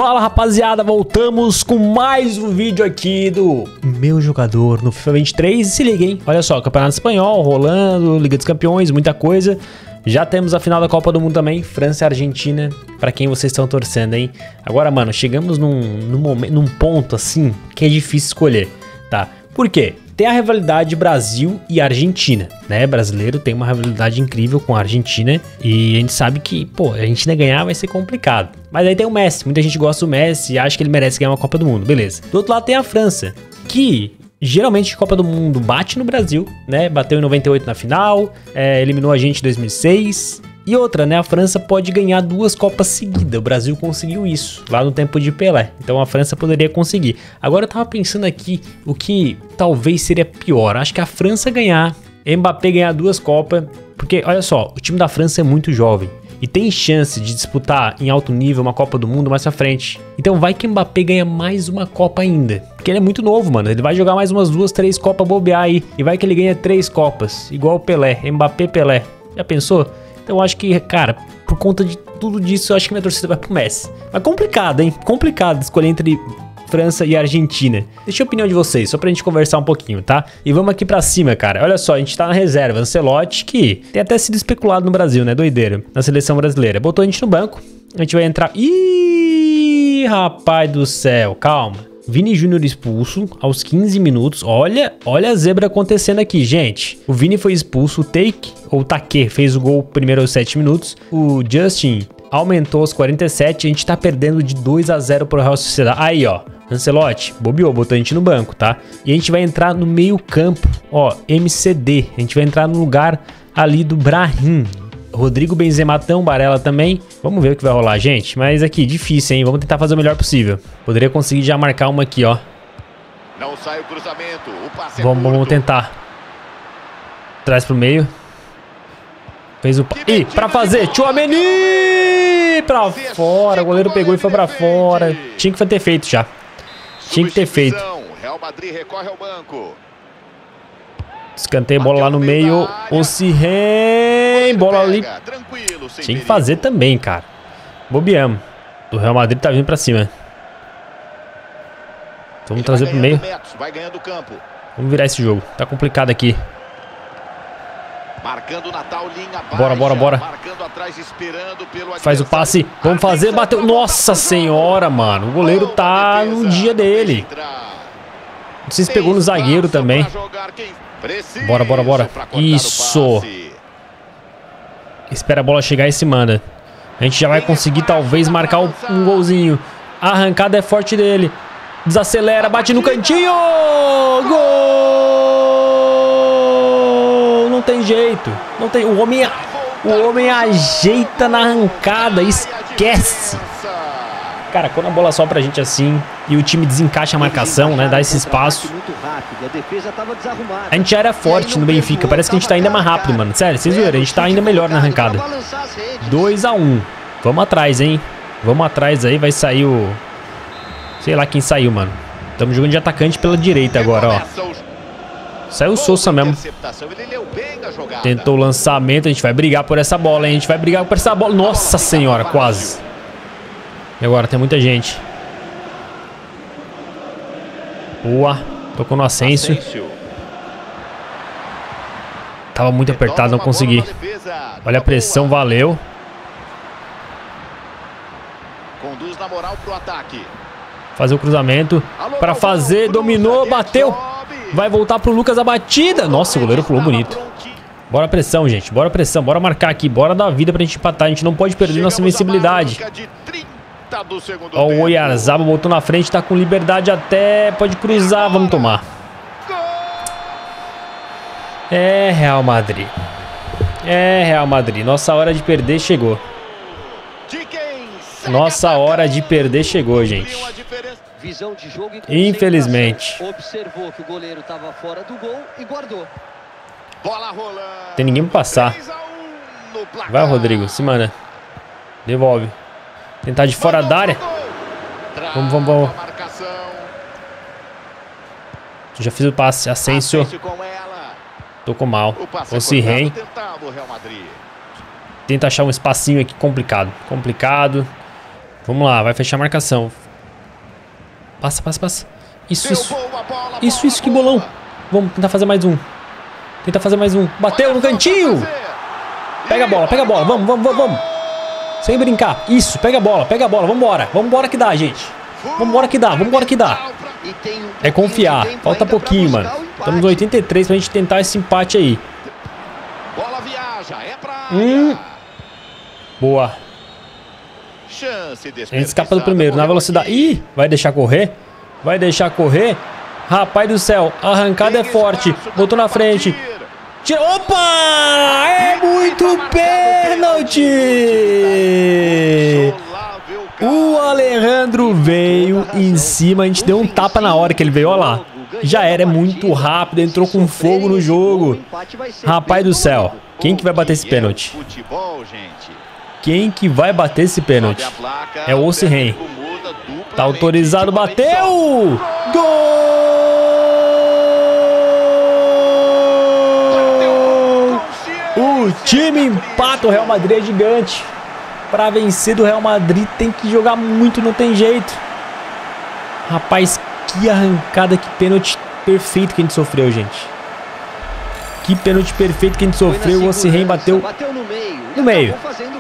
Fala rapaziada, voltamos com mais um vídeo aqui do meu jogador no FIFA 23. E se liga, hein? Olha só, Campeonato Espanhol rolando, Liga dos Campeões, muita coisa. Já temos a final da Copa do Mundo também, França e Argentina, pra quem vocês estão torcendo, hein? Agora, mano, chegamos num ponto assim que é difícil escolher, tá? Por quê? Tem a rivalidade Brasil e Argentina, né? Brasileiro tem uma rivalidade incrível com a Argentina e a gente sabe que, pô, a Argentina ganhar vai ser complicado. Mas aí tem o Messi, muita gente gosta do Messi e acha que ele merece ganhar uma Copa do Mundo, beleza. Do outro lado tem a França, que geralmente a Copa do Mundo bate no Brasil, né? Bateu em 98 na final, eliminou a gente em 2006. E outra, né? A França pode ganhar 2 Copas seguidas. O Brasil conseguiu isso lá no tempo de Pelé. Então a França poderia conseguir. Agora eu tava pensando aqui o que talvez seria pior. Acho que a França ganhar, Mbappé ganhar 2 Copas. Porque, olha só, o time da França é muito jovem. E tem chance de disputar em alto nível uma Copa do Mundo mais pra frente. Então vai que Mbappé ganha mais uma Copa ainda. Porque ele é muito novo, mano. Ele vai jogar mais umas 2, 3 Copas bobear aí. E vai que ele ganha 3 Copas. Igual o Pelé. Mbappé, Pelé. Já pensou? Então eu acho que, cara, por conta de tudo disso, eu acho que minha torcida vai pro Messi. Mas complicado, hein? Complicado escolher entre França e Argentina. Deixa a opinião de vocês, só pra gente conversar um pouquinho, tá? E vamos aqui pra cima, cara. Olha só, a gente tá na reserva. Ancelotti, que tem até sido especulado no Brasil, né? Doideira. Na seleção brasileira. Botou a gente no banco. A gente vai entrar... Ih, rapaz do céu. Calma. Vini Júnior expulso aos 15 minutos. Olha a zebra acontecendo aqui, gente. O Vini foi expulso, o Take fez o gol primeiro aos 7 minutos. O Justin aumentou aos 47. A gente tá perdendo de 2-0 pro Real Sociedade. Aí, ó. Ancelotti bobeou, botou a gente no banco, tá? E a gente vai entrar no meio campo, ó, MCD. A gente vai entrar no lugar ali do Brahim. Rodrigo Benzema, Barella também. Vamos ver o que vai rolar, gente. Mas aqui, difícil, hein? Vamos tentar fazer o melhor possível. Poderia conseguir já marcar uma aqui, ó. Não sai o cruzamento. O passe vamos tentar. Traz pro meio. Fez o... Ih, pra fazer. Tchouaméni! Pra fora. O goleiro pegou e foi pra fora. Tinha que ter feito já. Tinha que ter feito. Real Madrid recorre ao banco. Escanteio, bola lá no meio. Osimhen, bola ali. Tinha que fazer também, cara. Bobeamos. O Real Madrid tá vindo pra cima. Vamos trazer pro meio. Vamos virar esse jogo. Tá complicado aqui. Bora. Faz o passe. Vamos fazer. Bateu. Nossa senhora, mano. O goleiro tá no dia dele. Não sei se pegou no zagueiro também. Bora. Isso. Espera a bola chegar e se manda. A gente já vai conseguir talvez marcar um golzinho. A arrancada é forte dele. Desacelera, bate no cantinho. Gol! Não tem jeito. Não tem. O homem ajeita na arrancada. Esquece. Cara, quando a bola sobra pra gente assim e o time desencaixa a marcação, né? Dá esse espaço. A gente já era forte no Benfica. Parece que a gente tá ainda mais rápido, mano. Sério, vocês viram? A gente tá ainda melhor na arrancada. 2-1. Vamos atrás, hein? Vamos atrás aí. Vai sair o... Sei lá quem saiu, mano. Estamos jogando de atacante pela direita agora, ó. Saiu o Sousa mesmo. Tentou o lançamento. A gente vai brigar por essa bola, hein? A gente vai brigar por essa bola. Nossa senhora, quase. E agora tem muita gente. Boa. Tocou no Asensio. Tava muito apertado, não consegui. Olha a pressão, valeu. Fazer o cruzamento. Para fazer, dominou, bateu. Vai voltar pro Lucas a batida. Nossa, o goleiro pulou bonito. Bora pressão, gente. Bora pressão. Bora marcar aqui. Bora dar vida pra gente empatar. A gente não pode perder nossa invencibilidade. Ó, o Oyarzabal botou na frente, tá com liberdade até, pode cruzar, vamos tomar. É Real Madrid. Nossa hora de perder chegou. Nossa hora de perder chegou, gente. Infelizmente. Observou que o goleiro tava fora do gol e guardou. Tem ninguém pra passar. Vai, Rodrigo, se manda. Devolve. Tentar de fora da área. Vamos. Já fiz o passe. Asensio. Tocou mal. Osimhen. Tenta achar um espacinho aqui complicado. Vamos lá, vai fechar a marcação. Passa, passa, passa. Isso, isso. Isso, isso, que bolão. Vamos tentar fazer mais um. Tentar fazer mais um. Bateu no cantinho. Pega a bola, pega a bola. Vamos, vamos, vamos, vamos. Sem brincar. Isso, pega a bola, pega a bola. Vambora. Vambora que dá, gente. Vambora que dá, vambora que dá. É confiar. Falta pouquinho, mano. Estamos no 83 pra gente tentar esse empate aí. Boa. A gente escapa do primeiro, na velocidade. Ih, vai deixar correr? Vai deixar correr? Rapaz do céu, a arrancada é forte. Botou na frente. Tira. Opa! É muito pênalti! O Alejandro veio em cima. A gente deu um tapa na hora que ele veio. Olha lá. Já era, é muito rápido. Entrou com fogo no jogo. Rapaz do céu. Quem que vai bater esse pênalti? Quem que vai bater esse pênalti? É o Osimhen. Tá autorizado, bateu! Gol! O time empata, o Real Madrid é gigante. Pra vencer do Real Madrid tem que jogar muito, não tem jeito. Rapaz, que arrancada, que pênalti perfeito que a gente sofreu, gente. Que pênalti perfeito que a gente sofreu. O Osimhen bateu no meio.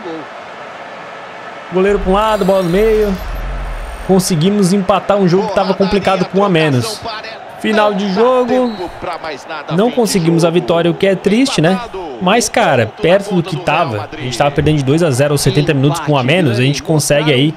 Goleiro para um lado, bola no meio. Conseguimos empatar um jogo que estava complicado com um a menos. Final de jogo. Não conseguimos a vitória, o que é triste, né? Mas, cara, perto do que tava, a gente tava perdendo de 2 a 0 aos 70 minutos com um a menos, a gente consegue aí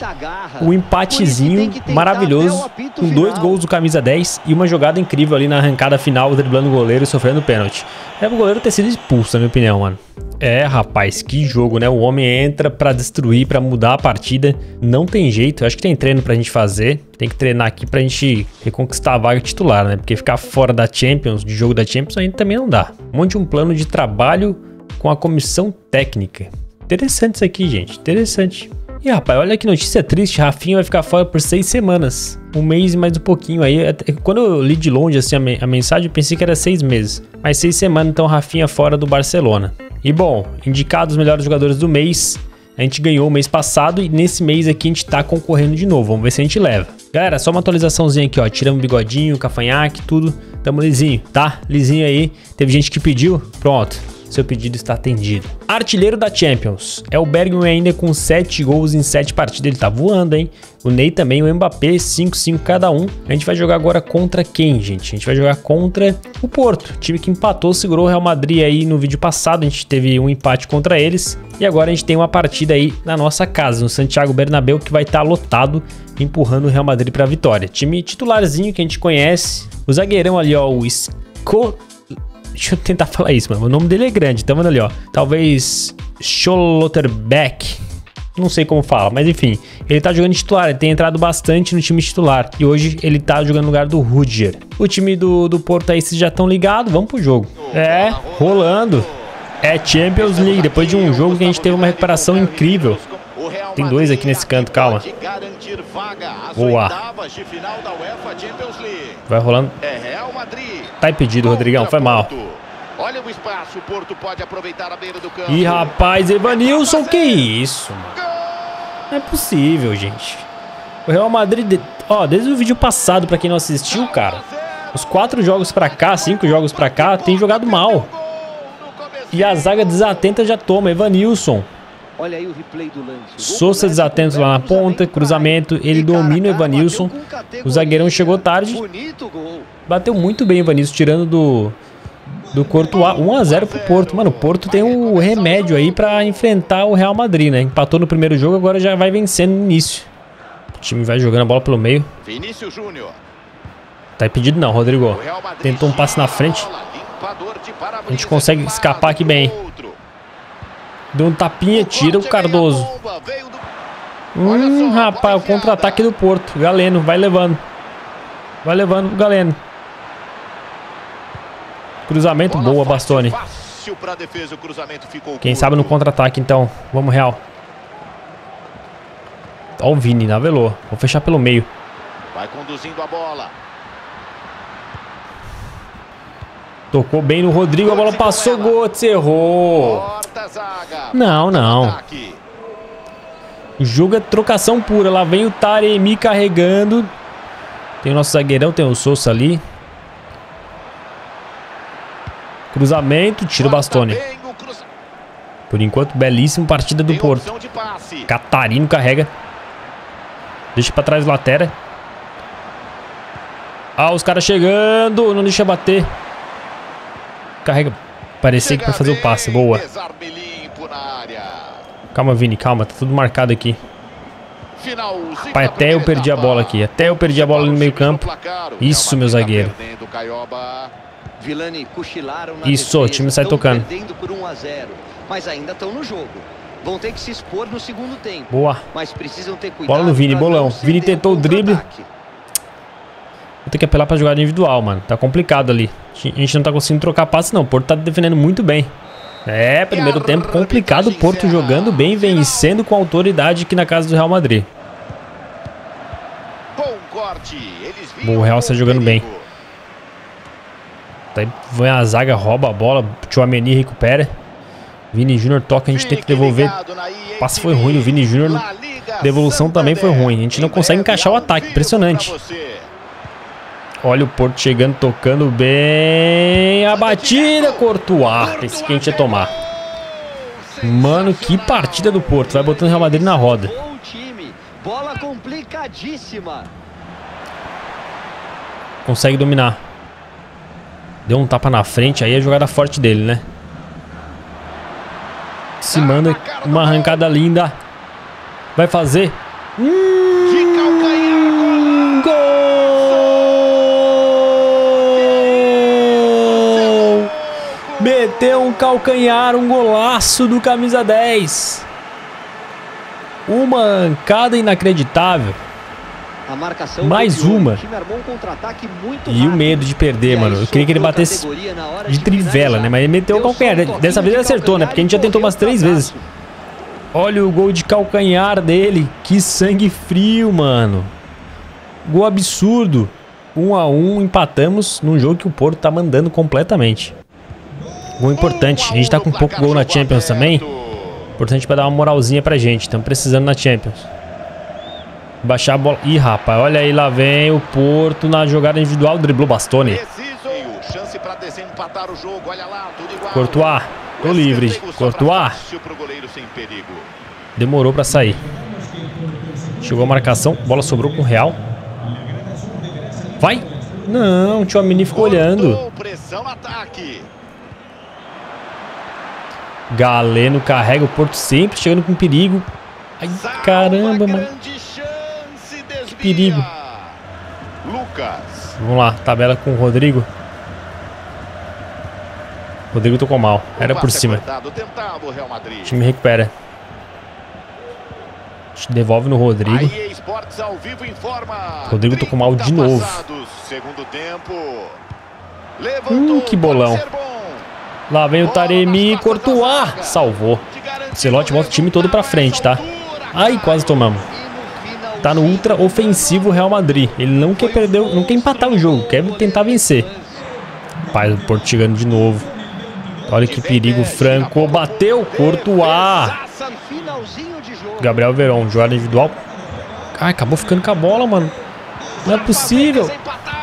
um empatezinho maravilhoso, com 2 gols do camisa 10 e uma jogada incrível ali na arrancada final, driblando o goleiro e sofrendo pênalti. É pro goleiro ter sido expulso, na minha opinião, mano. É, rapaz, que jogo, né? O homem entra pra destruir, pra mudar a partida. Não tem jeito, eu acho que tem treino pra gente fazer. Tem que treinar aqui pra gente reconquistar a vaga titular, né? Porque ficar fora da Champions, de jogo da Champions, a gente também não dá. Monte um plano de trabalho com a comissão técnica. Interessante isso aqui, gente. Interessante. E, rapaz, olha que notícia triste. Rafinha vai ficar fora por 6 semanas. Um mês e mais um pouquinho aí. Quando eu li de longe assim, a mensagem, eu pensei que era 6 meses. Mas 6 semanas, então, Rafinha fora do Barcelona. E, bom, indicados os melhores jogadores do mês. A gente ganhou o mês passado e nesse mês aqui a gente tá concorrendo de novo. Vamos ver se a gente leva. Galera, só uma atualizaçãozinha aqui, ó. Tiramos o bigodinho, o cavanhaque, tudo. Tamo lisinho, tá? Lisinho aí. Teve gente que pediu. Pronto. Seu pedido está atendido. Artilheiro da Champions. É o Bergwijn ainda com 7 gols em 7 partidas. Ele tá voando, hein? O Ney também, o Mbappé, 5-5 cada um. A gente vai jogar agora contra quem, gente? A gente vai jogar contra o Porto. Time que empatou, segurou o Real Madrid aí no vídeo passado. A gente teve um empate contra eles. E agora a gente tem uma partida aí na nossa casa, no Santiago Bernabéu, que vai estar lotado, empurrando o Real Madrid para a vitória. Time titularzinho que a gente conhece. O zagueirão ali, ó, o Deixa eu tentar falar isso, mano. O nome dele é grande, tá vendo ali, ó. Talvez Schlotterbeck. Não sei como fala, mas enfim. Ele tá jogando titular, ele tem entrado bastante no time titular. E hoje ele tá jogando no lugar do Rudiger. O time do Porto aí, vocês já estão ligados, vamos pro jogo. É, rolando. É Champions League, depois de um jogo que a gente teve uma recuperação incrível. Tem 2 aqui nesse canto, calma. Boa. Vai rolando. Tá impedido, Rodrigão, foi mal. Olha o espaço, o Porto pode aproveitar a beira do campo. Ih, rapaz, Evanilson, que isso, mano? Não é possível, gente. O Real Madrid, ó, desde o vídeo passado, pra quem não assistiu, cara, os 4 jogos pra cá, 5 jogos pra cá, tem jogado mal. E a zaga desatenta já toma, Evanilson. Olha aí o replay do lance. Sousa desatento lá na ponta, cruzamento, ele domina o Evanilson. O zagueirão chegou tarde. Bateu muito bem o Evanilson, tirando do Courtois. 1 a 0 pro Porto. Mano, o Porto tem um remédio aí pra enfrentar o Real Madrid, né? Empatou no primeiro jogo, agora já vai vencendo no início. O time vai jogando a bola pelo meio. Tá impedido não, Rodrigo. Tentou um passe na frente. A gente consegue escapar aqui bem. Deu um tapinha, tira o Cardoso. Rapaz, o contra-ataque do Porto. Galeno, vai levando. Vai levando o Galeno. Cruzamento, boa, Bastoni. Quem sabe no contra-ataque, então. Vamos, Real. Ó o Vini, navelou. Vou fechar pelo meio. Vai conduzindo a bola. Tocou bem no Rodrigo, a bola passou, Götze errou. Não, não. O jogo é trocação pura. Lá vem o Taremi carregando. Tem o nosso zagueirão, tem o Sousa ali. Cruzamento, tira o Bastoni. Por enquanto, belíssima partida do Porto. Catarino carrega. Deixa pra trás o Latera. Ah, os caras chegando. Não deixa bater. Carrega. Parecia que pra fazer o passe. Boa. Calma, Vini, calma. Tá tudo marcado aqui. Rapaz, até eu perdi a bola aqui. Até eu perdi a bola no meio campo. Isso, meu zagueiro. Isso, o time sai tocando. Mas ainda estão no jogo. Vão ter que se expor no segundo tempo. Boa. Mas precisam ter cuidado. Bola no Vini, bolão. Vini tentou o drible. Vou ter que apelar pra jogada individual, mano. Tá complicado ali. A gente não tá conseguindo trocar passe, não. O Porto tá defendendo muito bem. É, primeiro tempo complicado. O Porto jogando bem, vencendo com autoridade aqui na casa do Real Madrid. O Real está jogando bem. Daí vem a zaga, rouba a bola. O Tchouaméni recupera. Vini Júnior toca, a gente tem que devolver. O passe foi ruim, o Vini Júnior. Devolução também foi ruim. A gente não consegue encaixar o ataque, impressionante. Olha o Porto chegando, tocando bem. A batida, Courtois. Esse que a gente ia tomar. Mano, que partida do Porto. Vai botando o Real Madrid na roda. Bola complicadíssima. Consegue dominar. Deu um tapa na frente, aí é a jogada forte dele, né? Se manda uma arrancada linda. Vai fazer. Gol! Meteu um calcanhar, um golaço do camisa 10. Uma arrancada inacreditável. Mais uma. E o medo de perder, mano. Eu queria que ele batesse de trivela, né? Mas ele meteu o calcanhar. Dessa vez ele acertou, né? Porque a gente já tentou umas 3 vezes. Olha o gol de calcanhar dele. Que sangue frio, mano. Gol absurdo. 1 a 1, empatamos num jogo que o Porto tá mandando completamente. Gol importante. A gente tá com pouco gol na Champions também. Importante pra dar uma moralzinha pra gente. Estamos precisando na Champions. Baixar a bola. Ih, rapaz, olha aí, lá vem o Porto na jogada individual, driblou Bastoni. Courtois, tô livre. Courtois. Demorou pra sair. Chegou a marcação, bola sobrou com o Real. Vai! Não, o Tchouaméni ficou olhando. Galeno carrega o Porto sempre, chegando com perigo. Ai, caramba, mano. Que perigo. Vamos lá, tabela com o Rodrigo. Rodrigo tocou mal, era por cima. O time recupera. A gente devolve no Rodrigo. Rodrigo tocou mal de novo. Que bolão. Lá vem o Taremi, Courtois. Salvou. O Celote bota o time todo pra frente, tá? Ai, quase tomamos. Tá no ultra ofensivo o Real Madrid. Ele não quer perder, não quer empatar o jogo, quer tentar vencer. Pai, o Porto chegando de novo. Olha que perigo, Franco bateu, Courtois. Gabriel Veron, jogada individual. Ai, acabou ficando com a bola, mano. Não é possível.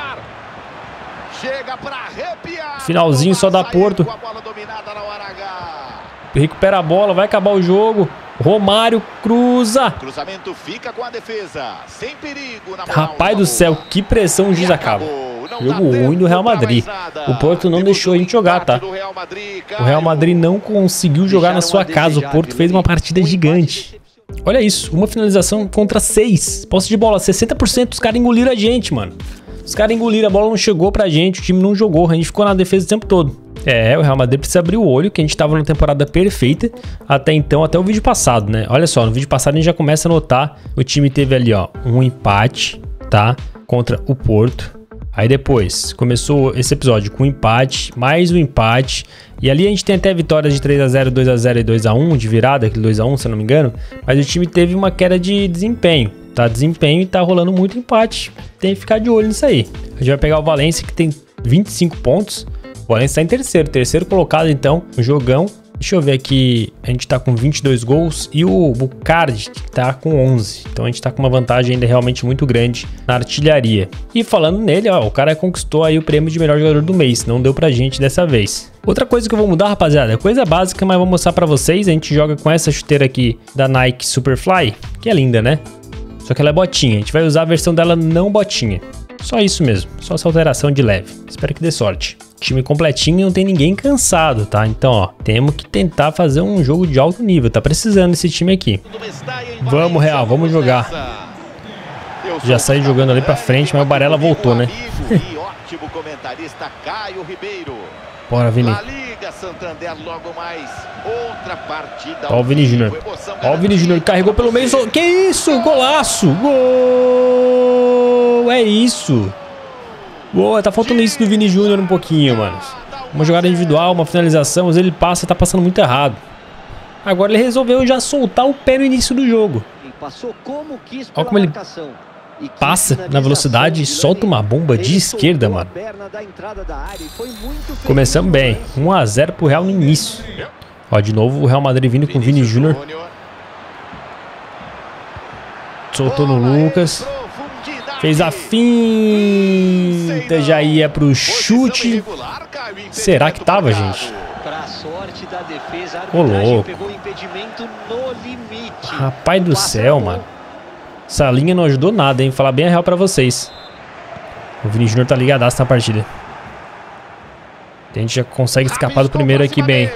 Finalzinho só dá Porto. Recupera a bola, vai acabar o jogo. Romário cruza. Cruzamento fica com a defesa. Sem perigo na Rapaz do céu, que pressão o juiz acaba. Jogo ruim do Real Madrid. O Porto não deixou a gente jogar, tá? O Real Madrid não conseguiu jogar na sua casa. O Porto fez uma partida gigante. Olha isso, uma finalização contra 6. Posse de bola, 60%. Os caras engoliram a gente, mano. Os caras engoliram, a bola não chegou pra gente. O time não jogou, a gente ficou na defesa o tempo todo. É, o Real Madrid precisa abrir o olho, que a gente tava numa temporada perfeita até então, até o vídeo passado, né? Olha só, no vídeo passado a gente já começa a notar, o time teve ali, ó, um empate, tá? Contra o Porto. Aí depois, começou esse episódio com um empate, mais um empate. E ali a gente tem até vitórias de 3 a 0, 2 a 0 e 2 a 1 de virada, aquele 2 a 1, se eu não me engano. Mas o time teve uma queda de desempenho, tá? Desempenho e tá rolando muito empate. Tem que ficar de olho nisso aí. A gente vai pegar o Valência, que tem 25 pontos. O Valência está em terceiro colocado, então, um jogão. Deixa eu ver aqui, a gente tá com 22 gols e o Bucardi tá com 11. Então a gente tá com uma vantagem ainda realmente muito grande na artilharia. E falando nele, ó, o cara conquistou aí o prêmio de melhor jogador do mês, não deu pra gente dessa vez. Outra coisa que eu vou mudar, rapaziada, é coisa básica, mas vou mostrar pra vocês. A gente joga com essa chuteira aqui da Nike Superfly, que é linda, né? Só que ela é botinha, a gente vai usar a versão dela não botinha. Só isso mesmo, só essa alteração de leve. Espero que dê sorte. Time completinho, não tem ninguém cansado, tá? Então, ó, temos que tentar fazer um jogo de alto nível. Tá precisando esse time aqui. Vamos, Real, vamos jogar. Já saí jogando ali pra frente, mas o Barella voltou, né? Bora, Vini. Ó o Vini Júnior. Ó o Vini Júnior, carregou pelo meio. Que isso? Golaço! Gol! É isso! Boa, tá faltando isso do Vini Júnior um pouquinho, mano. Uma jogada individual, uma finalização, mas ele passa, tá passando muito errado. Agora ele resolveu já soltar o pé no início do jogo. Olha como ele passa na velocidade e solta uma bomba de esquerda, mano. Começamos bem. 1 a 0 pro Real no início. Ó, de novo o Real Madrid vindo com o Vini Júnior. Soltou no Lucas. Fez a finta, já ia pro chute. Será que tava, gente? Ô, louco. Rapaz do céu, mano. Essa linha não ajudou nada, hein? Falar bem a real pra vocês. O Vini Júnior tá ligadaço na partida. A gente já consegue escapar do primeiro aqui bem.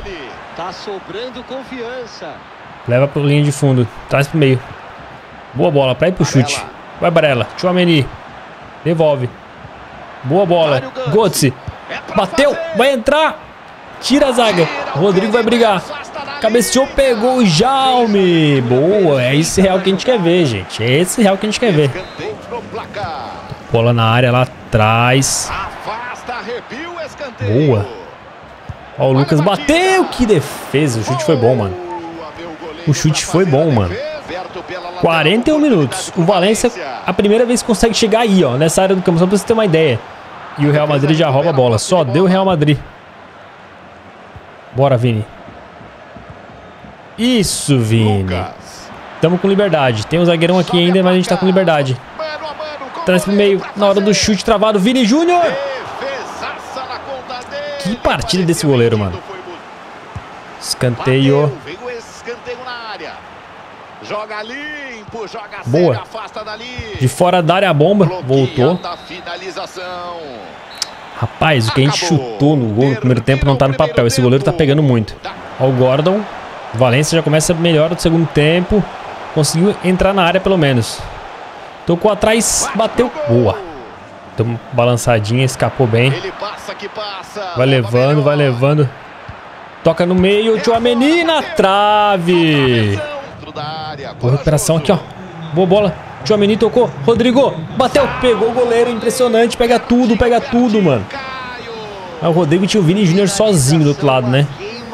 Leva pro linha de fundo. Traz pro meio. Boa bola pra ir pro chute. Vai, Barella. Tchouaméni. Devolve. Boa bola. Götze. Bateu. Vai entrar. Tira a zaga. O Rodrigo vai brigar. Cabeceou, pegou o Jaume. Boa. É esse real que a gente quer ver, gente. É esse real que a gente quer ver. Bola na área lá atrás. Boa. Ó, o Lucas bateu. Que defesa. O chute foi bom, mano. O chute foi bom, mano. 41 minutos. O Valência, a primeira vez que consegue chegar aí, ó, nessa área do campo, só pra você ter uma ideia. E o Real Madrid já rouba a bola. Só deu o Real Madrid. Bora, Vini. Isso, Vini. Tamo com liberdade. Tem um zagueirão aqui ainda, mas a gente tá com liberdade. Traz pro meio. Na hora do chute travado, Vini Júnior. Que partida desse goleiro, mano. Escanteio. Joga limpo, joga boa. Sério, afasta dali. De fora da área a bomba. Voltou. Rapaz, o que a gente chutou no gol no primeiro tempo não tá no papel. Esse goleiro tá pegando muito. Ó o Gordon. O Valência já começa melhor no segundo tempo. Conseguiu entrar na área pelo menos. Tocou atrás, bateu. Boa. Deu uma balançadinha, escapou bem. Vai levando, vai levando. Toca no meio, Tchouaméni na trave. Boa recuperação aqui, ó. Boa bola. Tchouaméni tocou. Rodrigo bateu. Pegou o goleiro. Impressionante. Pega tudo, mano. Mas o Rodrigo tinha o Vini Júnior sozinho do outro lado, né?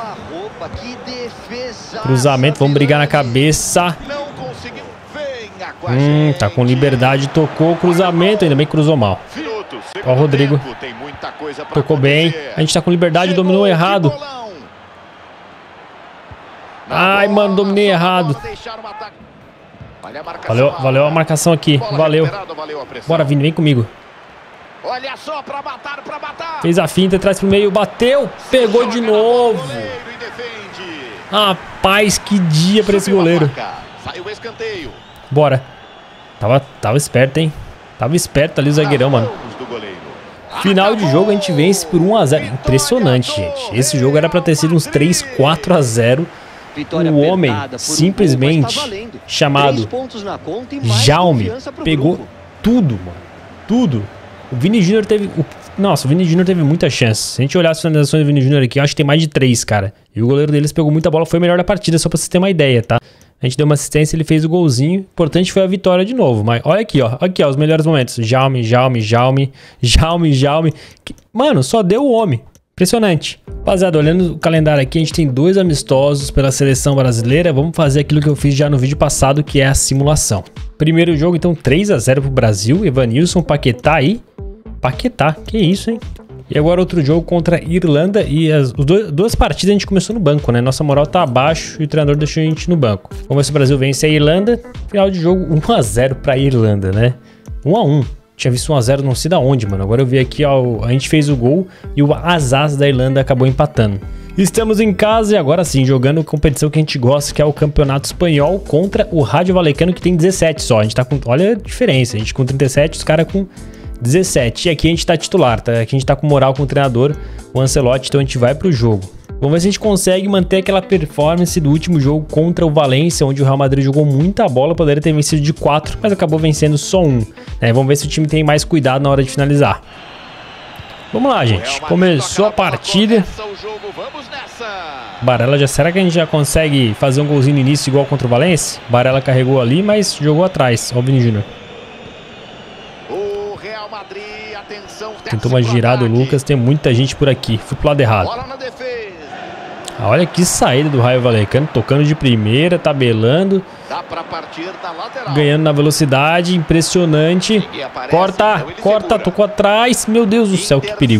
Cruzamento. Vamos brigar na cabeça. Tá com liberdade. Tocou o cruzamento. Ainda bem que cruzou mal. Ó o Rodrigo. Tocou bem. A gente tá com liberdade. Dominou errado. Ai, mano, dominei errado. Valeu a marcação aqui. Valeu. Bora, Vini, vem comigo. Fez a finta, traz pro meio, bateu, pegou de novo. Rapaz, que dia pra esse goleiro. Bora. Tava esperto, hein. Tava esperto ali o zagueirão, mano. Final de jogo, a gente vence por 1 a 0. Impressionante, gente. Esse jogo era pra ter sido uns 3, 4 a 0. O homem simplesmente chamado Jaume pegou tudo, mano. Tudo. O Vini Júnior teve... Nossa, o Vini Júnior teve muita chance. Se a gente olhar as finalizações do Vini Júnior aqui, eu acho que tem mais de 3, cara. E o goleiro deles pegou muita bola, foi o melhor da partida, só pra vocês terem uma ideia, tá? A gente deu uma assistência, ele fez o golzinho. O importante foi a vitória de novo. Mas olha aqui, ó. Aqui, ó, os melhores momentos. Jaume. Mano, só deu o homem. Impressionante. Rapaziada, olhando o calendário aqui, a gente tem 2 amistosos pela seleção brasileira. Vamos fazer aquilo que eu fiz já no vídeo passado, que é a simulação. Primeiro jogo, então, 3 a 0 pro Brasil. Evanilson, Paquetá aí. Paquetá, que isso, hein? E agora outro jogo contra a Irlanda. E as duas partidas a gente começou no banco, né? Nossa moral tá abaixo e o treinador deixou a gente no banco. Vamos ver se o Brasil vence a Irlanda. Final de jogo 1 a 0 pra Irlanda, né? 1 a 1. Tinha visto 1 a 0 não sei da onde, mano. Agora eu vi aqui, ó, a gente fez o gol e o Azaz da Irlanda acabou empatando. Estamos em casa e agora sim, jogando a competição que a gente gosta, que é o Campeonato Espanhol contra o Rayo Vallecano, que tem 17 só. A gente tá com... Olha a diferença, a gente com 37, os caras com 17. E aqui a gente tá titular, tá? Aqui a gente tá com moral com o treinador, o Ancelotti, então a gente vai pro jogo. Vamos ver se a gente consegue manter aquela performance do último jogo contra o Valência, onde o Real Madrid jogou muita bola, poderia ter vencido de 4, mas acabou vencendo só 1. Vamos ver se o time tem mais cuidado na hora de finalizar. Vamos lá, gente. Começou a partida. Barella, será que a gente já consegue fazer um golzinho no início igual contra o Valência? Barella carregou ali, mas jogou atrás. Ó o Vini Júnior. Tentou uma girada o Lucas, tem muita gente por aqui. Fui pro lado errado. Olha que saída do Rayo Vallecano, tocando de primeira, tabelando. Ganhando na velocidade, impressionante. Corta, corta, tocou atrás. Meu Deus do céu, que perigo.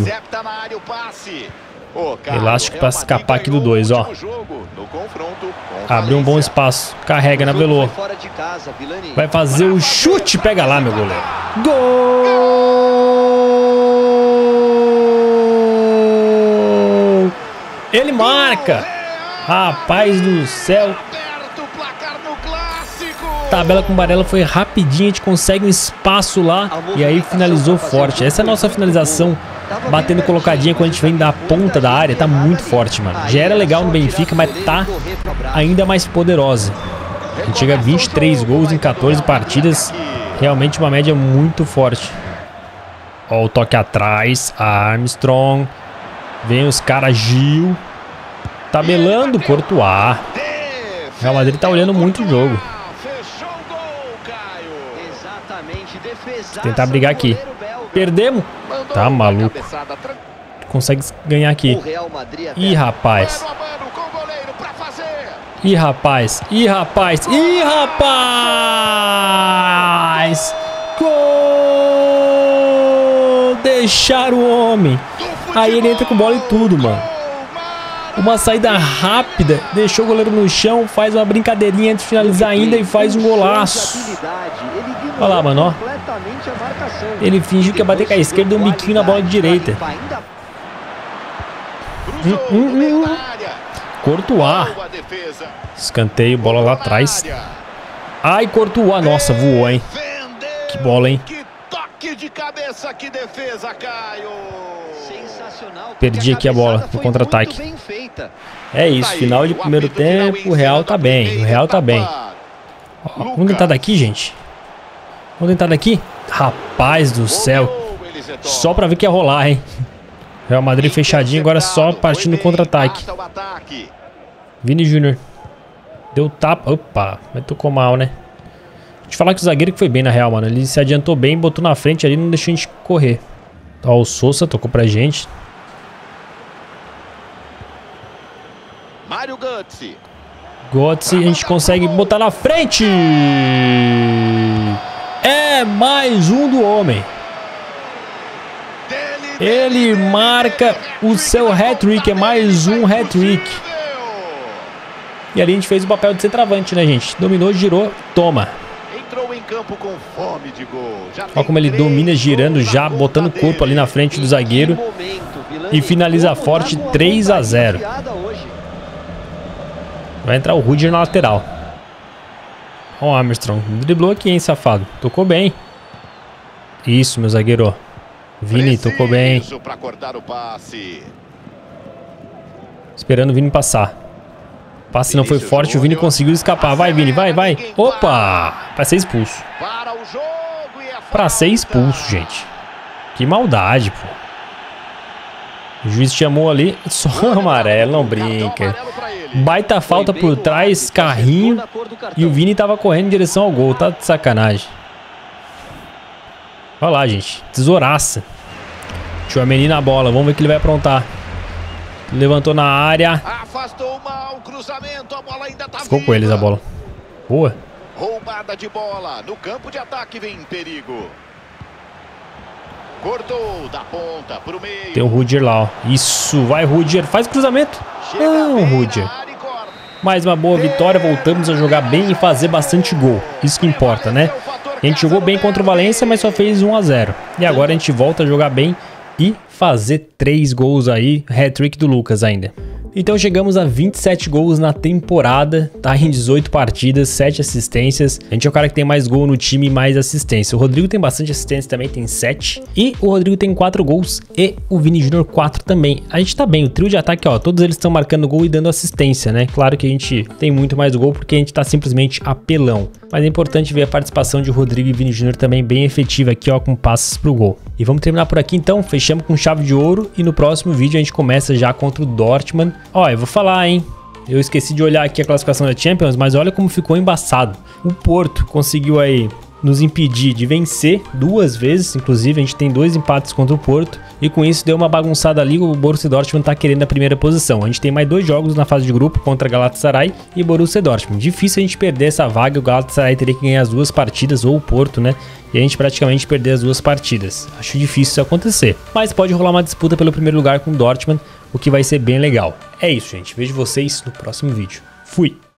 Elástico para escapar aqui do 2, ó. Abriu um bom espaço. Carrega na Velô. Vai fazer o chute. Pega lá, meu goleiro. Gol! Ele marca. Rapaz do céu. Tabela com Barella foi rapidinho. A gente consegue um espaço lá. E aí finalizou forte. Essa é a nossa finalização. Batendo colocadinha quando a gente vem da ponta da área. Tá muito forte, mano. Já era legal no Benfica, mas tá ainda mais poderosa. A gente chega a 23 gols em 14 partidas. Realmente uma média muito forte. Ó o toque atrás. Armstrong. Vem os caras. Gil. Tabelando. Courtois. Real Madrid tá olhando muito o jogo. Tentar brigar aqui. Perdemos. Tá maluco. Consegue ganhar aqui. Ih, rapaz. Ih, rapaz. Ih, rapaz. Ih, rapaz. Gol! Deixaram o homem. Aí ele entra com bola e tudo, mano. Uma saída rápida. Deixou o goleiro no chão. Faz uma brincadeirinha antes de finalizar ainda e faz um golaço. Olha lá, mano, ó. Ele fingiu que ia bater com a esquerda e um biquinho na bola de direita. Courtois. Escanteio, bola lá atrás. Ai, Courtois. Nossa, voou, hein. Que bola, hein. Perdi aqui a bola no contra-ataque. É isso, final de primeiro tempo. O Real tá bem, o Real tá bem. Ó, vamos tentar daqui, gente. Vamos tentar daqui. Rapaz do céu. Só pra ver que ia rolar, hein. Real Madrid fechadinho, agora só partindo no contra-ataque. Vini Júnior. Deu tapa. Opa, mas tocou mal, né. Deixa eu falar que o zagueiro que foi bem na Real, mano. Ele se adiantou bem, botou na frente ali, não deixou a gente correr. Ó, o Sousa tocou pra gente. Mário Götze. Götze, a gente consegue botar na frente. É mais um do homem. Ele marca o seu hat-trick. É mais um hat-trick. E ali a gente fez o papel de centroavante, né, gente? Dominou, girou, toma. Entrou em campo com fome de gol. Olha como ele domina, girando já, botando o corpo ali na frente do zagueiro. E finaliza forte, 3 a 0. Vai entrar o Rudiger na lateral. Ó o Armstrong. Driblou aqui, hein, safado. Tocou bem. Isso, meu zagueiro. Vini, tocou bem. Esperando o Vini passar. O passe não foi forte, o Vini conseguiu escapar. Vai, Vini, vai, vai. Opa! Pra ser expulso. Pra ser expulso, gente. Que maldade, pô. O juiz chamou ali. Só amarelo, não brinca. Baita falta por trás, carrinho. E o Vini tava correndo em direção ao gol. Tá de sacanagem. Olha lá, gente. Tesouraça. Tchouaméni na bola. Vamos ver o que ele vai aprontar. Levantou na área. Ficou com eles a bola. Boa. Roubada de bola. No campo de ataque vem em perigo. Cortou da ponta pro meio. Tem o Rudiger lá, ó. Isso, vai Rudiger, faz cruzamento. Não, Rudiger. Mais uma boa vitória, voltamos a jogar bem e fazer bastante gol. Isso que importa, né? A gente jogou bem contra o Valência, mas só fez 1 a 0. E agora a gente volta a jogar bem e fazer 3 gols aí, hat-trick do Lucas ainda. Então chegamos a 27 gols na temporada, tá em 18 partidas, 7 assistências. A gente é o cara que tem mais gol no time e mais assistência. O Rodrigo tem bastante assistência também, tem 7. E o Rodrigo tem 4 gols e o Vini Júnior 4 também. A gente tá bem, o trio de ataque, ó, todos eles estão marcando gol e dando assistência, né? Claro que a gente tem muito mais gol porque a gente tá simplesmente apelão. Mas é importante ver a participação de Rodrigo e Vini Júnior também bem efetiva aqui, ó, com passes pro gol. E vamos terminar por aqui então, fechamos com chave de ouro e no próximo vídeo a gente começa já contra o Dortmund. Ó, eu vou falar, hein, eu esqueci de olhar aqui a classificação da Champions, mas olha como ficou embaçado. O Porto conseguiu aí nos impedir de vencer 2 vezes, inclusive a gente tem 2 empates contra o Porto e com isso deu uma bagunçada ali, o Borussia Dortmund tá querendo a primeira posição. A gente tem mais 2 jogos na fase de grupo contra Galatasaray e Borussia Dortmund. Difícil a gente perder essa vaga, o Galatasaray teria que ganhar as 2 partidas ou o Porto, né? E a gente praticamente perder as 2 partidas. Acho difícil isso acontecer, mas pode rolar uma disputa pelo primeiro lugar com o Dortmund, o que vai ser bem legal. É isso, gente. Vejo vocês no próximo vídeo. Fui!